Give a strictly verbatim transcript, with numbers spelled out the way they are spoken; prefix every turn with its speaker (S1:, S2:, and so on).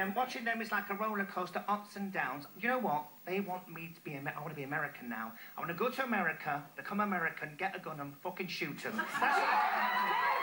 S1: Um, watching them is like a roller coaster, ups and downs. You know what? They want me to be. Amer I want to be American now. I want to go to America, become American, get a gun, and fucking shoot them. That's what I want to do.